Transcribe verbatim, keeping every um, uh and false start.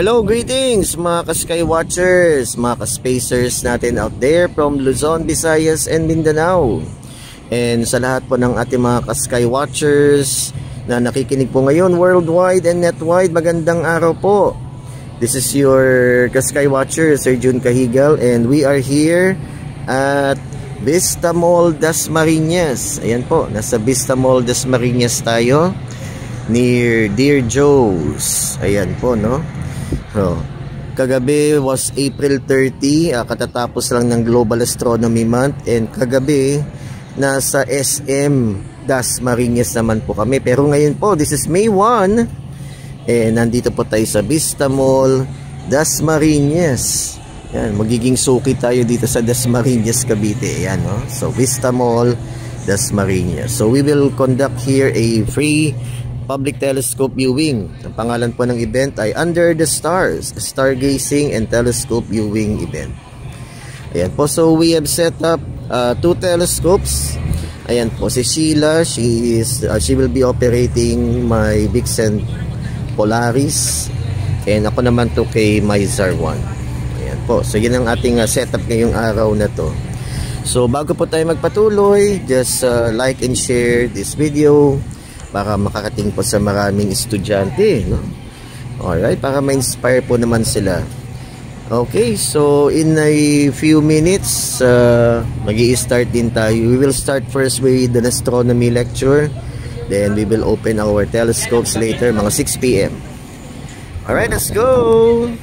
Hello, greetings mga ka-Skywatchers, mga ka-spacers natin out there from Luzon, Visayas, and Mindanao. And sa lahat po ng ating mga ka-Skywatchers na nakikinig po ngayon worldwide and netwide, magandang araw po. This is your ka-Skywatcher, Sir Jun Cajigal, and we are here at Vista Mall, Dasmarinas. Ayan po, nasa Vista Mall, Dasmarinas tayo, near Dear Joe's. Ayan po, no? So, kagabi was April thirtieth, uh, katatapos lang ng Global Astronomy Month, and kagabi nasa S M Dasmarinas naman po kami. Pero ngayon po, this is May first, and nandito po tayo sa Vista Mall, Dasmarinas. Yan, magiging suki tayo dito sa Dasmarinas, Cavite. Yan, no? So, Vista Mall, Dasmarinas. So, we will conduct here a free public telescope viewing. Ang pangalan po ng event ay Under the Stars, Stargazing and Telescope Viewing Event. Ayan po, so we have set up uh, two telescopes. Ayan po, si Sheila, she is uh, she will be operating my Vixen Polaris, and ako naman to kay Mizar one. Ayan po, so yun ang ating uh, setup ngayong araw na to. So bago po tayo magpatuloy, just uh, like and share this video para makakating po sa maraming estudyante, no? Alright, para ma-inspire po naman sila. Okay, so in a few minutes, uh, mag-i-start din tayo. We will start first with an astronomy lecture. Then we will open our telescopes later, mga six p m Alright, let's go!